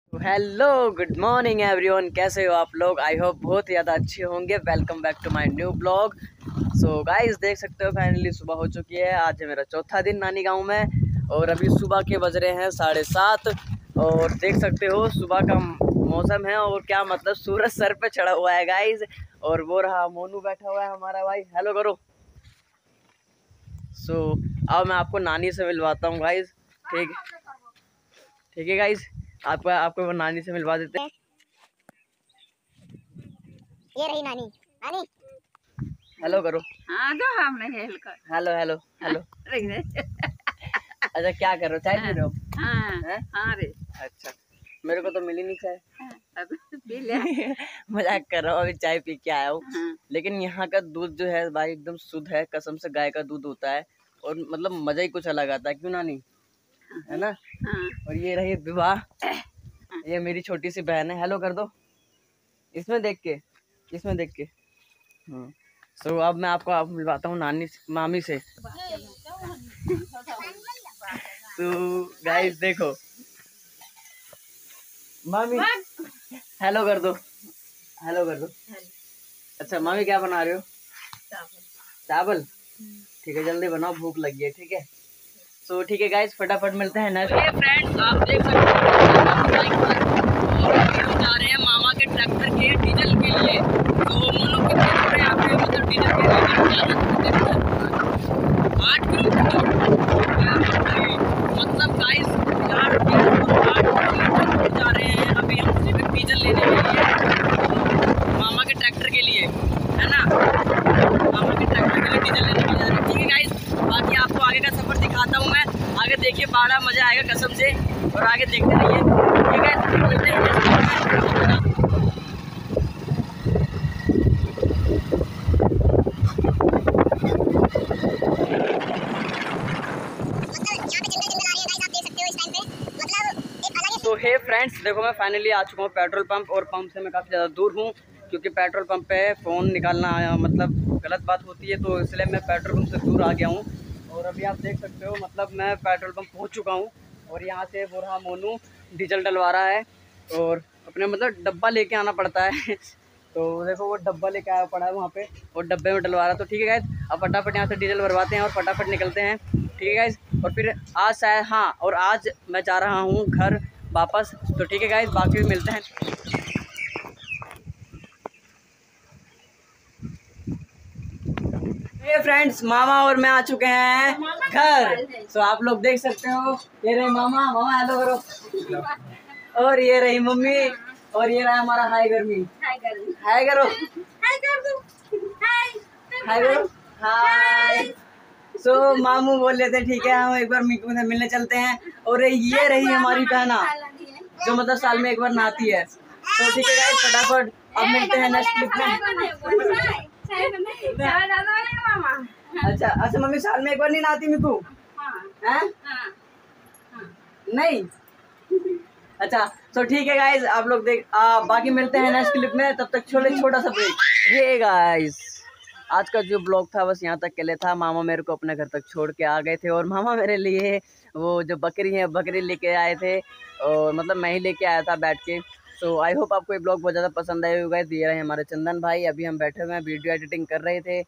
Hello good morning everyone, कैसे हो आप लोग। आई होप बहुत ज़्यादा अच्छे होंगे। Welcome back to my new blog. So guys, देख सकते हो फाइनली सुबह हो चुकी है। आज है मेरा चौथा दिन नानी गांव में और अभी सुबह के बज रहे हैं 7:30। और देख सकते हो सुबह का मौसम है और क्या मतलब सूरज सर पे चढ़ा हुआ है गाइस। और वो रहा मोनू बैठा हुआ है हमारा भाई, हेलो करो। सो अब मैं आपको नानी से मिलवाता हूँ गाइस। ठीक ठीक है गाइस, आपको आपको वो नानी से मिलवा देते हैं। ये रही नानी। नानी हेलो करो। हाँ तो हमने हेल कर हेलो हेलो हेलो। अच्छा, क्या कर रहे हो, चाय पी रहे हो? हाँ हैं? हाँ रे अच्छा, मेरे को तो मिली नहीं चाय। अब पी ले। मजाक कर रहा हूँ, अभी चाय पी के आया हूँ। हाँ, लेकिन यहाँ का दूध जो है भाई एकदम शुद्ध है, कसम से गाय का दूध होता है। और मतलब मजा ही कुछ अलग आता है, क्यों नानी, है ना। हाँ, और ये रही विवाह, ये मेरी छोटी सी बहन है। हेलो कर दो, इसमें देख के, इसमें देख के। सो अब मैं आपको मिलवाता हूँ नानी मामी से। तो गाइस देखो, मामी हेलो कर दो, हेलो कर दो। अच्छा मामी, क्या बना रहे हो? चावल। ठीक है, जल्दी बनाओ, भूख लगी है। ठीक है, सो ठीक है गाइस, फटाफट मिलते हैं नेक्स्ट। ये फ्रेंड्स, आप देख सकते हो और जा रहे हैं मामा के ट्रैक्टर के डीजल के लिए। तो मोनू कितने दूर है यहाँ पे, मतलब डीजल के लिए 8 किलोमीटर। मतलब गाइस 8 किलोमीटर जा रहे हैं अभी हम सिर्फ डीजल लेने के लिए, मामा के ट्रैक्टर के लिए, है ना। मामा के ट्रैक्टर के लिए डीजल लेने के लिए जा रहे हैं। ठीक है गाइस, बाकी आपको आगे का सफर दिखाता हूँ मैं। आगे देखिए, बड़ा मजा आएगा कसम से, और आगे देखते रहिए। ठीक है, मिलते हैं। तो हे फ्रेंड्स, देखो मैं फाइनली आ चुका हूँ पेट्रोल पंप, और पंप से मैं काफ़ी ज़्यादा दूर हूँ क्योंकि पेट्रोल पंप पे फ़ोन निकालना मतलब गलत बात होती है, तो इसलिए मैं पेट्रोल पंप से दूर आ गया हूँ। और अभी आप देख सकते हो, मतलब मैं पेट्रोल पंप पहुँच चुका हूँ। और यहाँ से वो रहा मोनू डीजल डलवा रहा है, और अपने मतलब डब्बा लेके आना पड़ता है। तो देखो वो डब्बा लेके आया पड़ा है वहाँ पे, और डब्बे में डलवा रहा। तो ठीक है गाइस, अब फटाफट यहाँ से डीजल भरवाते हैं और फटाफट निकलते हैं। ठीक है गाइस, और फिर आज शायद, हाँ, और आज मैं जा रहा हूँ घर वापस। तो ठीक है गाइस, बाकी भी मिलते हैं। ये फ्रेंड्स, मामा और मैं आ चुके हैं घर। तो आप लोग देख सकते हो, ये रहे मामा। मामा हेलो करो। और ये रही मम्मी, और ये रहा हमारा हाय गर्मी। हाय करो, हाय करो, हाय। सो मामू बोल लेते ठीक है, हम एक बार मीकू से मिलने चलते हैं। और ये रही हमारी बहना, जो मतलब साल में एक बार नहाती है। तो ठीक है गाइस, फटाफट अब मिलते हैं नेक्स्ट क्लिप में। अच्छा अच्छा मम्मी, साल में एक बार नहीं नहाती मीकू, हैं? नहीं। अच्छा, तो ठीक है गाइस, आप लोग बाकी मिलते हैं नेक्स्ट क्लिप में। तब तक छोटा सा ब्रेक। हे गाइस, आज का जो ब्लॉग था बस यहाँ तक के लिए था। मामा मेरे को अपने घर तक छोड़ के आ गए थे, और मामा मेरे लिए वो जो बकरी है बकरी लेके आए थे, और मतलब मैं ही लेके आया था बैठ के। सो आई होप आपको ये ब्लॉग बहुत ज़्यादा पसंद आए होगा। ये रहे हमारे चंदन भाई, अभी हम बैठे हुए हैं वीडियो एडिटिंग कर रहे थे।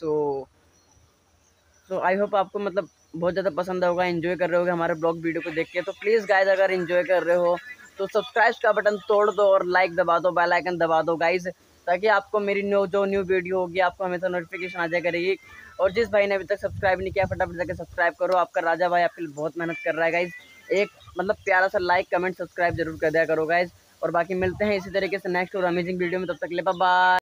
सो आई होप आपको मतलब बहुत ज़्यादा पसंद होगा, एंजॉय कर रहे होगे हमारे ब्लॉग वीडियो को देख के। तो प्लीज़ गाइज, अगर एंजॉय कर रहे हो तो सब्सक्राइब का बटन तोड़ दो और लाइक दबा दो, बेल आइकन दबा दो गाइज, ताकि आपको मेरी न्यू वीडियो होगी आपको हमेशा नोटिफिकेशन आ जाया करेगी। और जिस भाई ने अभी तक सब्सक्राइब नहीं किया, फटाफट जाकर सब्सक्राइब करो। आपका राजा भाई आपके लिए बहुत मेहनत कर रहा है गाइज। एक मतलब प्यारा सा लाइक कमेंट सब्सक्राइब जरूर कर दिया करो गाइज। और बाकी मिलते हैं इसी तरीके से नेक्स्ट और अमेजिंग वीडियो में, तब तक ले बाय बाय।